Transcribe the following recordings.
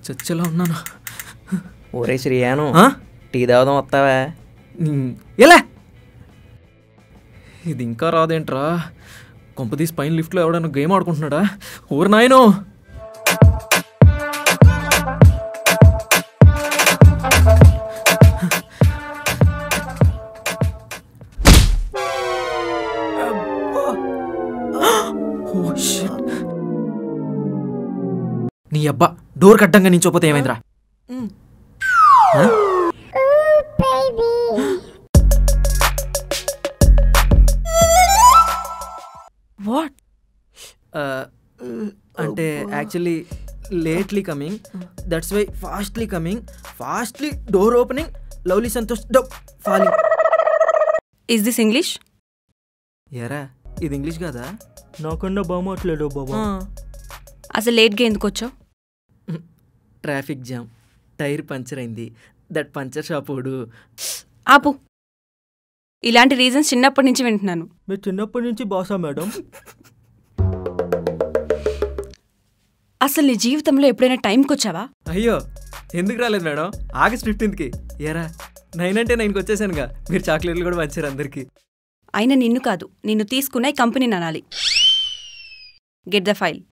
చచ్చలా ఉన్నాను. ఒరే శ్రీయాను, టీ తాగుదాం వస్తావా? ఎలా ఇది ఇంకా రాదేంట్రా? కొంపతీసి పైన లిఫ్ట్లో ఎవడైనా గేమ్ ఆడుకుంటున్నాడా? ఊరు నాయనో. నీ అబ్బా డోర్ కట్టంగా నించోపోతే ఏమైందిరా? వాట్? అంటే actually lately coming, that's why fastly coming, fastly door opening, lovely Santosh falling. Is this English? ఎరా ఇది ఇంగ్లీష్ కాదా? నాకన్నా బాగా మాట్లాడు బాబా. అసలు లేట్గా ఎందుకు వచ్చావు? ట్రాఫిక్ జామ్, టైర్ పంచర్ అయింది, దట్ పంచర్ షాప్ వాడు. ఆపు. ఇలాంటి రీజన్స్ చిన్నప్పటి నుంచి వింటున్నాను. మీరు చిన్నప్పటి నుంచి బాసా మేడం? అసలు నీ జీవితంలో ఎప్పుడైనా టైంకి వచ్చావా? అయ్యో ఎందుకు రాలేదు మేడం? ఆగస్ట్ 15కి. ఎరా 9 అంటే 9కి వచ్చేసానుగా. మీరు చాక్లెట్లు కూడా పంచారు అందరికి. అయినా నిన్ను కాదు, నిన్ను తీసుకున్న ఈ కంపెనీని అనాలి. Get the file.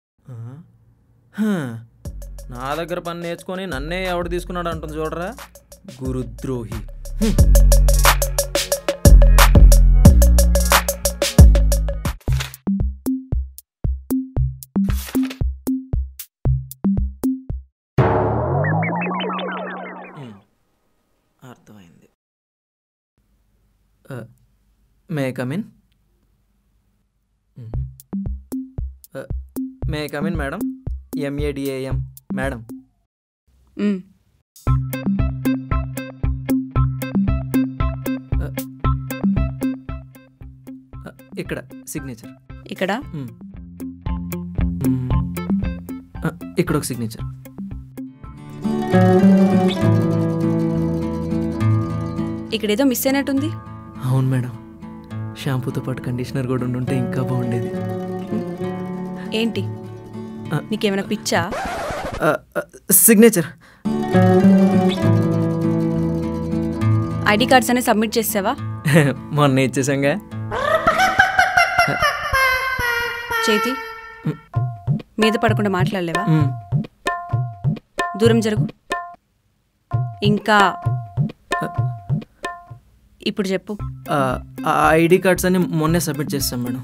నా దగ్గర పని నేర్చుకొని నన్నే ఎవడు తీసుకున్నాడు అంటుంది చూడరా, గురుద్రోహి. అర్థమైంది. May come in? May come in madam? MADAM madam. ఇక్కడ సిగ్నేచర్. ఇక్కడ ఇక్కడ ఒక సిగ్నేచర్. ఇక్కడేదో మిస్ అయినట్టుంది. అవును మేడం, షాంపూతో పాటు కండిషనర్ కూడా ఉండుంటే ఇంకా బాగుండేది. ఏంటి నీకేమైనా పిచ్చా? సిగ్నేచర్. ఐడి కార్డ్స్ అనే సబ్మిట్ చేసావా? మొన్న ఇచ్చేసాంగా. చేతి మీద పడకుండా మాట్లాడలేవా? దూరం జరుగు. ఇంకా ఇప్పుడు చెప్పు. ఐడి కార్డ్స్ అని మొన్నే సబ్మిట్ చేస్తాం మేడం.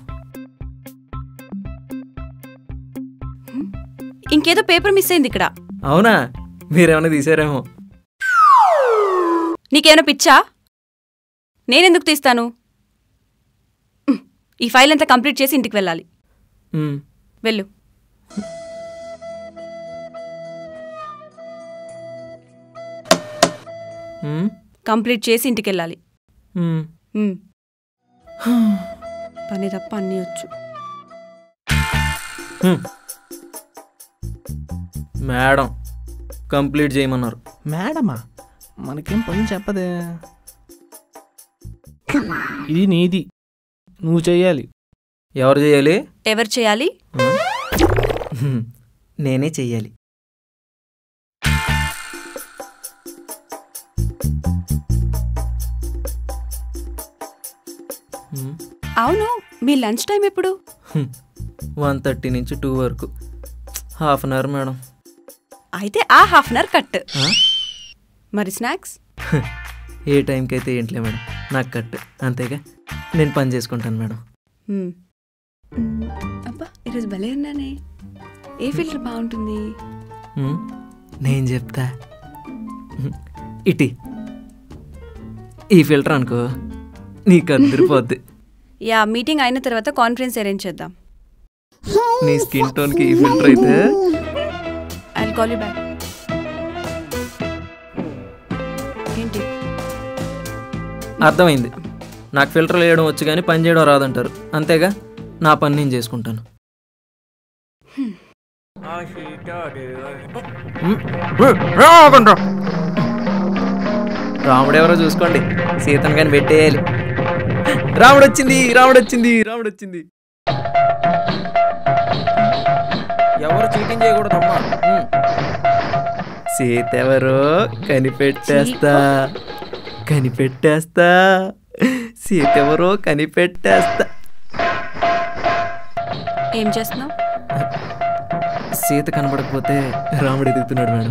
ఇంకేదో పేపర్ మిస్ అయింది ఇక్కడ. అవునా? మీరేమైనా తీసారేమో. నీకేమైనా పిచ్చా? నేనెందుకు తీస్తాను? ఈ ఫైల్ అంతా కంప్లీట్ చేసి ఇంటికి వెళ్ళాలి. వెళ్ళు. కంప్లీట్ చేసి ఇంటికి వెళ్ళాలి. పని తప్ప అన్నీ వచ్చు. మేడం కంప్లీట్ చేయమన్నారు. మేడమా? మనకేం పని చెప్పదే. ఇది నీది, నువ్వు చెయ్యాలి. ఎవరు చేయాలి? ఎవరు చేయాలి? నేనే చెయ్యాలి. అవును, మీ లంచ్ టైం ఎప్పుడు? 1:30 నుంచి 2 వరకు. ½ అన్ అవర్ మేడం. అయితే ఆ ½ అన్ అవర్ కట్. మరి స్నాక్స్? ఏ టైంకి అయితే ఏంట్లే మేడం, నాకు కట్ అంతేగా. నేను పని చేసుకుంటాను మేడం. అబ్బా ఈరోజు భలే ఉన్నానే. ఏ ఫిల్టర్ బాగుంటుంది? నేను చెప్తా. ఇటీ ఈ ఫిల్టర్ అనుకో, నీకు అదిరిపోద్ది. యా, మీటింగ్ అయిన తర్వాత కాన్ఫరెన్స్ అరేంజ్ చేద్దాం. నీ స్కిన్ టోన్కి ఈ ఫిల్టర్ అయితే ఐల్ కాల్ యూ బ్యాక్. ఏంటి? అర్థమైంది. నాకు ఫిల్టర్లు వేయడం వచ్చు కానీ పని చేయడం రాదంటారు అంతేగా. నా పని నేను చేసుకుంటాను. రాముడు ఎవరో చూసుకోండి, సీతను కానీ పెట్టేయాలి. రాముడు వచ్చింది, రాముడు వచ్చింది, రాముడు వచ్చింది. ఎవరు చీటింగ్ చేయకూడదమ్మా. సీత ఎవరో కనిపెట్టేస్తా కనిపెట్టేస్తా సీత ఎవరో కనిపెట్టేస్తా. ఏం చేస్తున్నావు? సీత కనబడకపోతే రాముడు ఎదుగుతున్నాడు మేడం.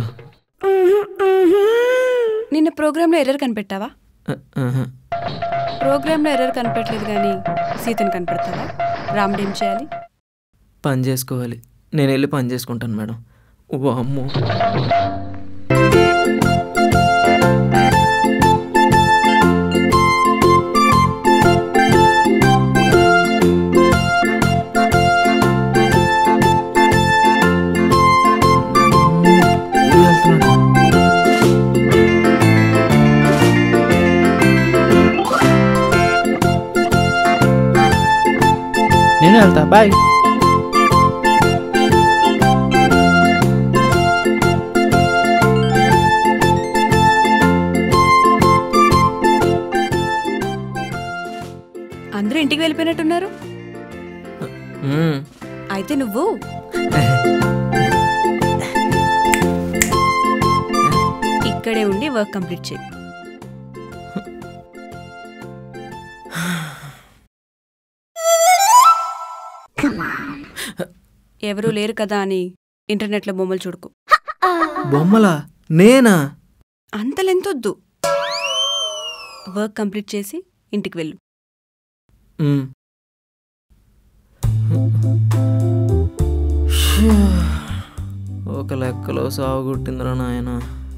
నిన్న ప్రోగ్రాంలో ఎర్రర్ కనిపెట్టావా? ఆహా. ప్రోగ్రాంలో ఎర్రర్ కనిపెట్టలేదు కానీ సీతను కనిపెడతావా? రాముడు ఏం చేయాలి? పని చేసుకోవాలి. నేను వెళ్ళి పని చేసుకుంటాను మేడం. ఓ అమ్మో. నేను వెళ్తా, బాయ్. అందరూ ఇంటికి వెళ్ళిపోయినట్టున్నారు. అయితే నువ్వు ఇక్కడే ఉండి వర్క్ కంప్లీట్ చేయి. ఎవరూ లేరు కదా అని ఇంటర్నెట్లో బొమ్మలు చూడుకు. బొమ్మలా? నేనా? అంత లెంతొద్దు. వర్క్ కంప్లీట్ చేసి ఇంటికి వెళ్ళు. ఒక లెక్కలో సాగు కొట్టిందిరా నాయన.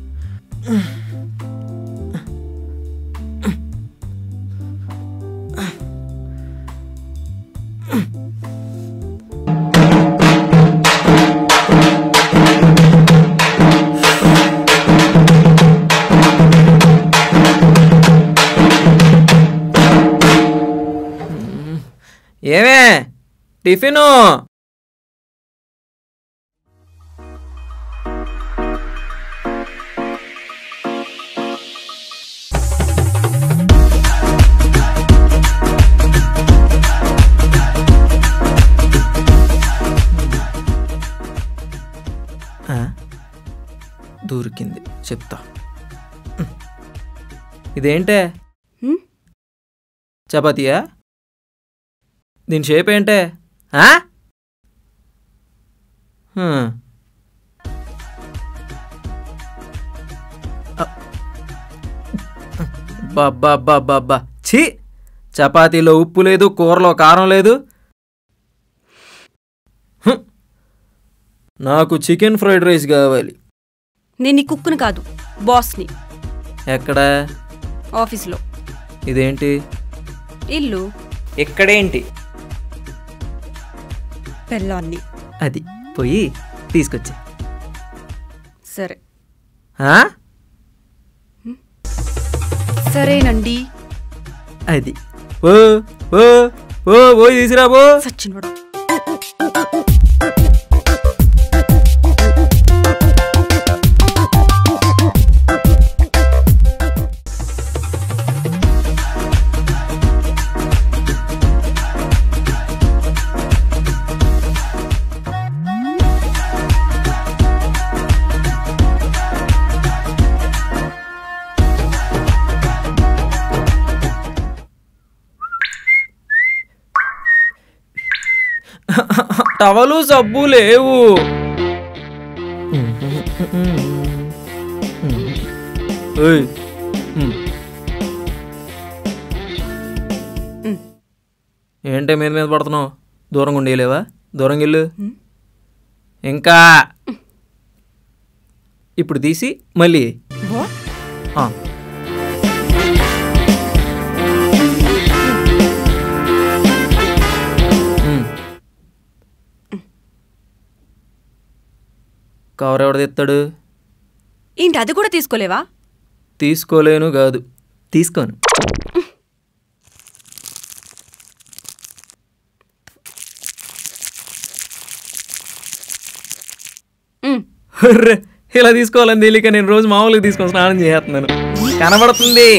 ఏమే టిఫిను? దొరికింది, చెప్తా. ఇదేంటే? చపాతీయా? దీని షేప్ ఏంటే? బాబ్బా ఛీ! చపాతీలో ఉప్పు లేదు, కూరలో కారం లేదు. నాకు చికెన్ ఫ్రైడ్ రైస్ కావాలి. నేను నీ కుక్కుని కాదు, బాస్ని. ఎక్కడ? ఆఫీస్లో. ఇదేంటి? ఇల్లు. ఎక్కడేంటి? పెళ్ళాన్ని. అది పోయి తీసుకొచ్చి. సరే. సరేనండి. అది ఓ ఓ ఓ పోయి తీసుకురాబో. సచ్చినోడు. టవలు సబ్బు లేవు. ఏంటే మీద మీద పడుతున్నావు? దూరంగా ఉండేలేవా? దూరంగా వెళ్ళు. ఇంకా ఇప్పుడు తీసి మళ్ళీ కవర్ ఎవడ తెస్తాడు? ఏంటి, అది కూడా తీసుకోలేవా? తీసుకోలేను కాదు, తీసుకోను. ఇలా తీసుకోవాలని తెలియక నేను రోజు మామూలుగా తీసుకొని స్నానం చేస్తున్నాను. కనబడుతుంది.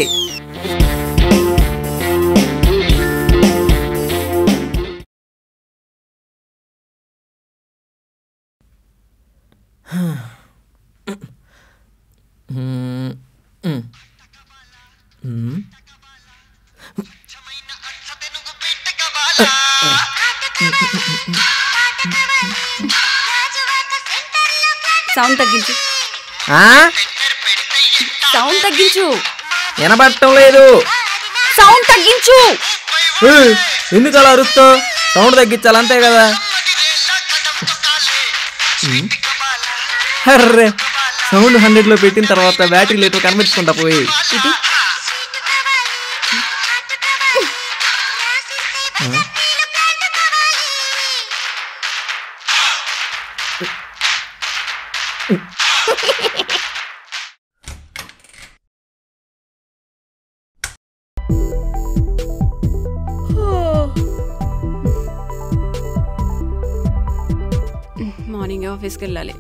సౌండ్ తగ్గించు. సౌండ్ తగ్గించు. వినబడటం లేదు. సౌండ్ తగ్గించు. ఎందుకు అలా అరుస్తావు? సౌండ్ తగ్గించాలి అంతే కదా. అర్రే సౌండ్ 100లో పెట్టిన తర్వాత బ్యాటరీ లీటర్ కనిపించుకుంటా పోయి. ఇది మార్నింగ్ ఆఫీస్కి వెళ్ళాలి.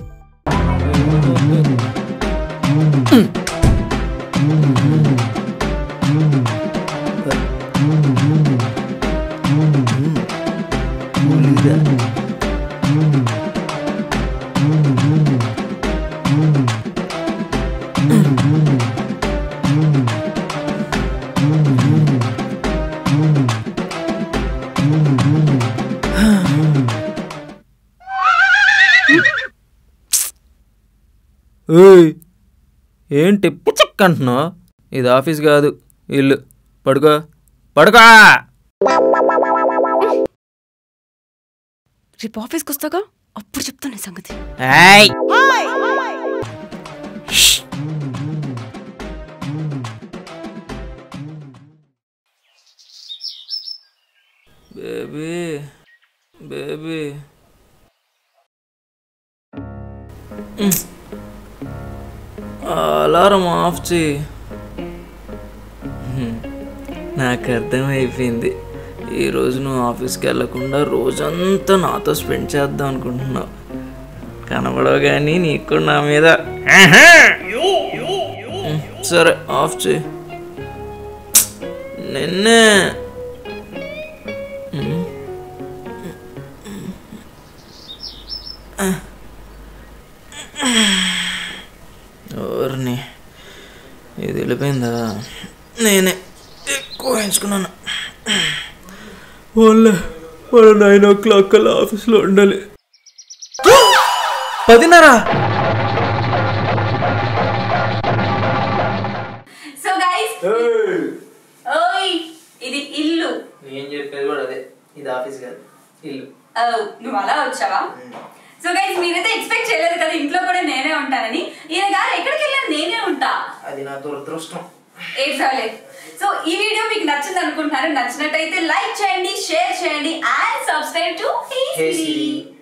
ఏంటి పిచ్చక్ అంటున్నావు? ఇది ఆఫీస్ కాదు, ఇల్లు. పడుకో పడుకో. రేపు ఆఫీస్కి వస్తాగా, అప్పుడు చెప్తాను సంగతి. బేబీ బేబీ అలారం ఆఫ్ చేయి. నాకు అర్థమైపోయింది, ఈరోజు నువ్వు ఆఫీస్కి వెళ్ళకుండా రోజంతా నాతో స్పెండ్ చేద్దాం అనుకుంటున్నావు. కనబడవు కానీ నీకు కూడా నా మీద. సరే ఆఫ్ చేయి. నిన్నే ఎవరిని ఇది వెళ్ళిపోయిందా? నేనే ఎక్కువ ఎంచుకున్నాను. వాళ్ళ 9 o'clock కల్లా ఆఫీస్లో ఉండాలి. 10:30. సో గైస్, ఓయ్ ఇది ఇల్లు. నేను చెప్పేది కూడా అదే, ఇది ఆఫీస్ కాదు, ఇల్లు. నువ్వు అలా వచ్చావా? సో గైస్, మీరైతే ఎక్స్పెక్ట్ చేయలేదు కదా ఇంట్లో కూడా నేనే ఉంటానని. ఈయన గారు ఎక్కడికి వెళ్ళాను నేనే ఉంటా. అది నా దురదృష్టం. ఏడ్చాలేదు. సో ఈ వీడియో మీకు నచ్చింది అనుకుంటున్నాను. నచ్చినట్టయితే లైక్ చేయండి, షేర్ చేయండి అండ్ సబ్స్క్రైబ్ టు